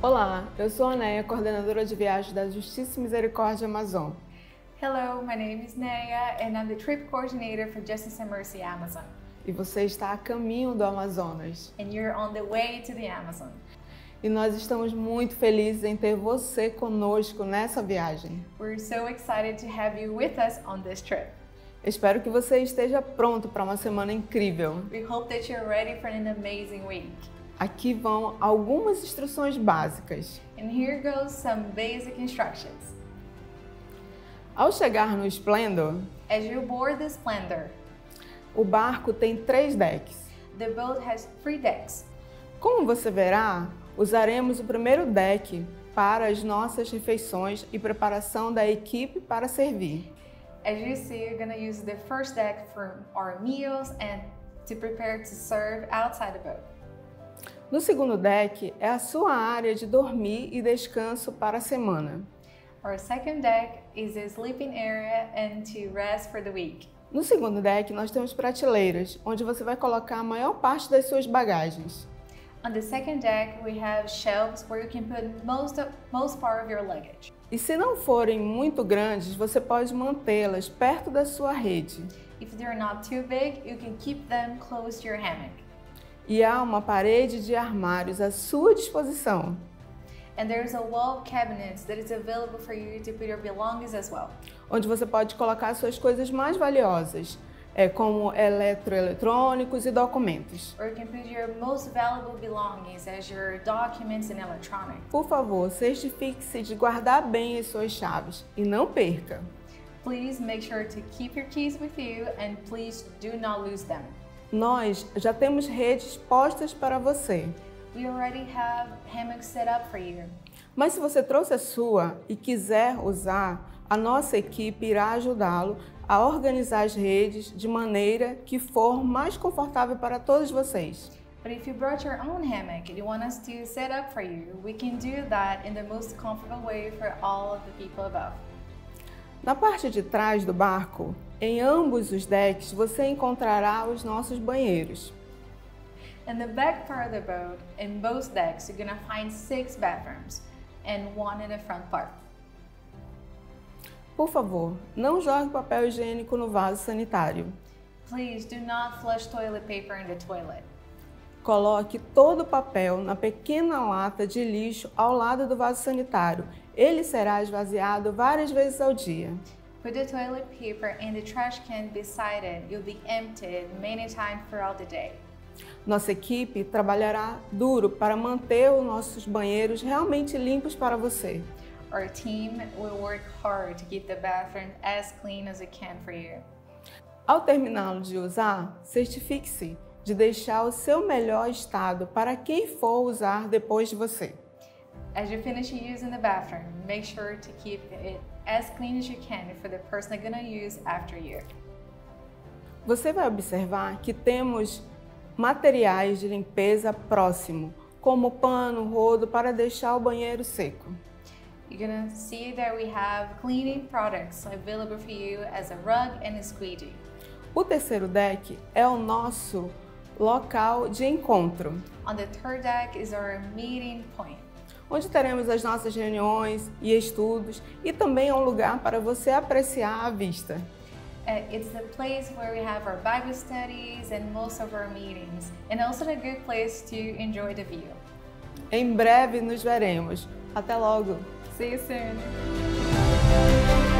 Olá, eu sou a Neia, coordenadora de viagens da Justiça e Misericórdia Amazon. Hello, my name is Neia and I'm the trip coordinator for Justice and Mercy Amazon. E você está a caminho do Amazonas. And you're on the way to the Amazon. E nós estamos muito felizes em ter você conosco nessa viagem. We're so excited to have you with us on this trip. Espero que você esteja pronto para uma semana incrível. We hope that you're ready for an amazing week. Aqui vão algumas instruções básicas. And here goes some basic instructions. Ao chegar no Splendor, As you board the Splendor, o barco tem 3 decks. the boat has 3 decks. Como você verá, usaremos o primeiro deck para as nossas refeições e preparação da equipe para servir. As you see, you're going to use the first deck for our meals and to prepare to serve outside the boat. No segundo deck é a sua área de dormir e descanso para a semana. Our second deck is a sleeping area and to rest for the week. No segundo deck nós temos prateleiras, onde você vai colocar a maior parte das suas bagagens. On the second deck, we have shelves where you can put most part of your luggage. E se não forem muito grandes, você pode mantê-las perto da sua rede. If they're not too big, you can keep them close to your hammock. E há uma parede de armários à sua disposição. And there's a wall of cabinets that is available for you to put your belongings as well. Onde você pode colocar suas coisas mais valiosas, como eletroeletrônicos e documentos. Or you can put your most valuable belongings as your documents and electronics. Por favor, certifique-se de guardar bem as suas chaves e não perca. Please make sure to keep your keys with you and please do not lose them. Nós já temos redes postas para você. We already have hammocks set up for you. Mas se você trouxe a sua e quiser usar, a nossa equipe irá ajudá-lo a organizar as redes de maneira que for mais confortável para todos vocês. But if you brought your own hammock and you want us to set up for you, we can do that in the most comfortable way for all of the people above. Na parte de trás do barco, em ambos os decks, você encontrará os nossos banheiros. In the back part of the boat, in both decks, you're gonna find 6 bathrooms and 1 in the front part. Por favor, não jogue papel higiênico no vaso sanitário. Please do not flush toilet paper in the toilet. Coloque todo o papel na pequena lata de lixo ao lado do vaso sanitário. Ele será esvaziado várias vezes ao dia. Put the toilet paper in the trash can beside it. You'll be emptied many times throughout the day. Nossa equipe trabalhará duro para manter os nossos banheiros realmente limpos para você. Our team will work hard to keep the bathroom as clean as it can for you. Ao terminá-lo de usar, certifique-se de deixar o seu melhor estado para quem for usar depois de você. As you finish using the bathroom, make sure to keep it as clean as you can for the person that's gonna use after you. Você vai observar que temos materiais de limpeza próximo, como pano, rodo, para deixar o banheiro seco. You're gonna see that we have cleaning products available for you as a rug and a squeegee. O terceiro deck é o nosso local de encontro, On the third deck is our meeting point, onde teremos as nossas reuniões e estudos e também é um lugar para você apreciar a vista. It's the place where we have our Bible studies and most of our meetings, and also a good place to enjoy the view. Em breve nos veremos. Até logo! See you soon!